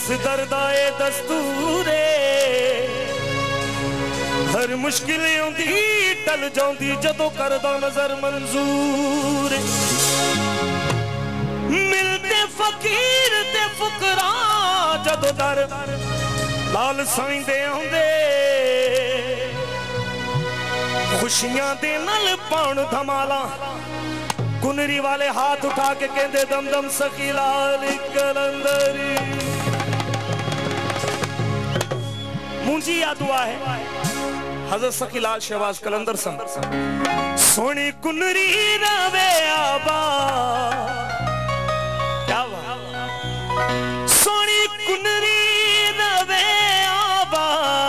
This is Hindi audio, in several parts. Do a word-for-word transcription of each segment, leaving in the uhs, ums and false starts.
इस दर्दाए दस्तूरे हर मुश्किल आउंदी टल जाउंदी जदों करदा नजर मंजूर मिलते फकीर ते फुकरा जदों दर लाल साईं दे आउंदे खुशियां दे नाल पाउण धमाला कुनरी वाले हाथ उठा के कहते दम दम सखी लाल कलंदरी मुंजी या दुआ है हजरत सखी लाल शहबाज कलंदर संग सोनी कुनरी रवे आबा क्या बात सोनी कुनरी रवे आबा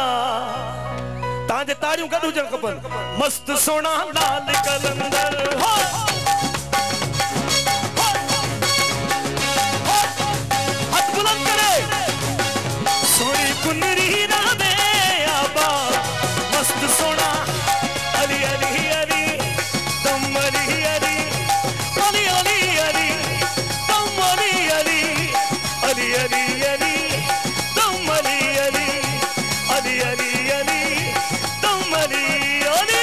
ताजे तारियों कदू जन कपन मस्त सोना लाल कलंदर हो कुनरी राधे आबा मस्त सोना अली अली अली तुम अली अली अली अली अली तुम अली अली अली अली अली तुम अली अली अली अली अली तुम अली अली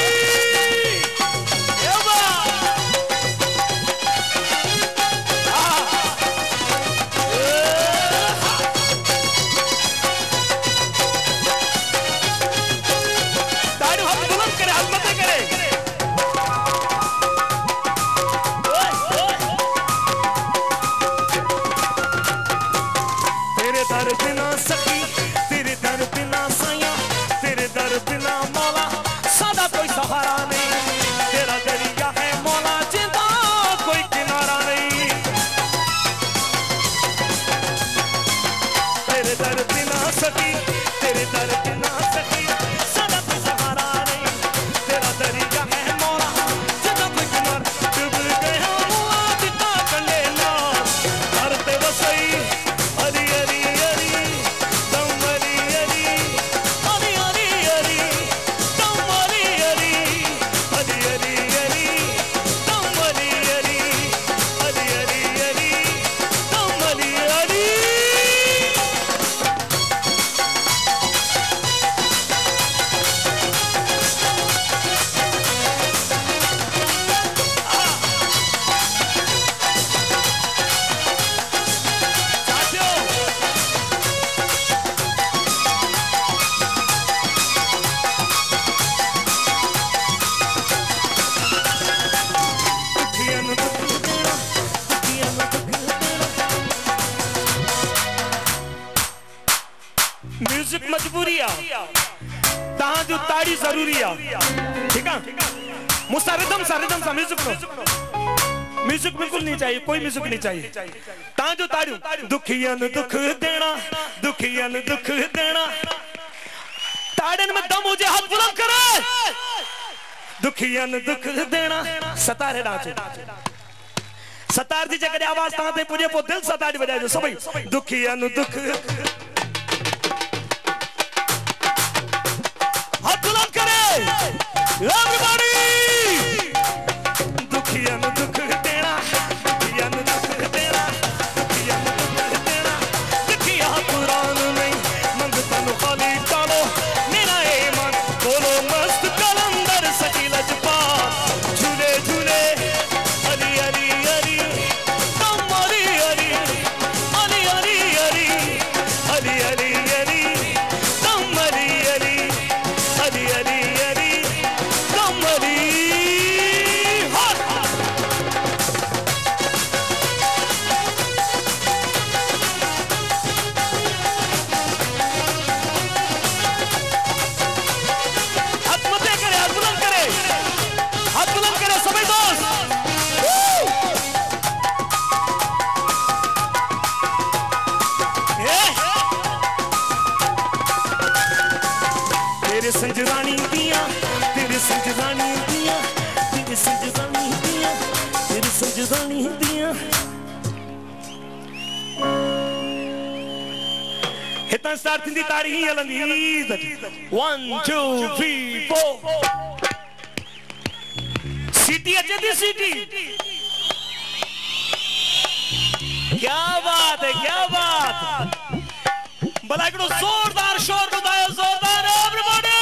म्यूजिक मजबूरी आ तहां जो ताड़ी जरूरी आ ठीक है मुसा रिदम सा रिदम सा म्यूजिक नो म्यूजिक बिल्कुल नहीं चाहिए कोई म्यूजिक नहीं चाहिए तहां जो ताड़ी दुखियां नु दुख देना दुखियां नु दुख देना ताड़न में दम हो जाए हाथ बुलंद करे दुखियां नु दुख देना सतारे नाचे सतार जी जगह आवाज तहां ते पुजे पो दिल सताड़ी बजाए जो सभी दुखियां नु दुख Everybody! दुखियां नु दुख देना दुखियां नु दुख देना दुखियां नु दुख देना दुखिया कुरान नहीं मंगता नु खाली टालो मेरा ईमान बोलो मस्त कलंदर सखी लजपा झूले झूले अली अली अली तुम अली अली अली अली अली अली अली अली तुम अली अली अली अली अली तेरे संजरानी दिया तेरे संजरानी दिया तेरे संजरानी दिया तेरे संजरानी दिया हितां स्टार्ट थींदी ताड़ी ही हलंदी वन टू थ्री फोर सीटी अचे थी सीटी क्या बात है क्या बात भला एकड़ो जोरदार शोर बुधायो जोरदार एवरीबॉडी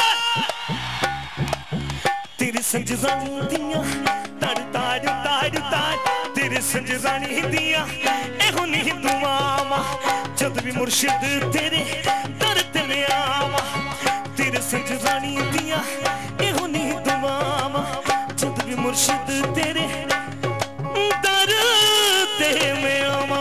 तेरी संजरानी दियां ताड़ ताड़ ताड़ ताड़ तेरे संजरानी दियां एहो नहीं दुआवा जद भी मुर्शिद तेरे दर ते मैं आवा तेरे संजरानी दियां एहो नहीं दुआवा जद भी मुर्शिद तेरे दर ते मैं आवा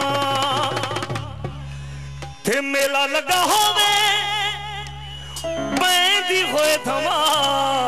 ते मेला लगा होवे बैंदी होए धमा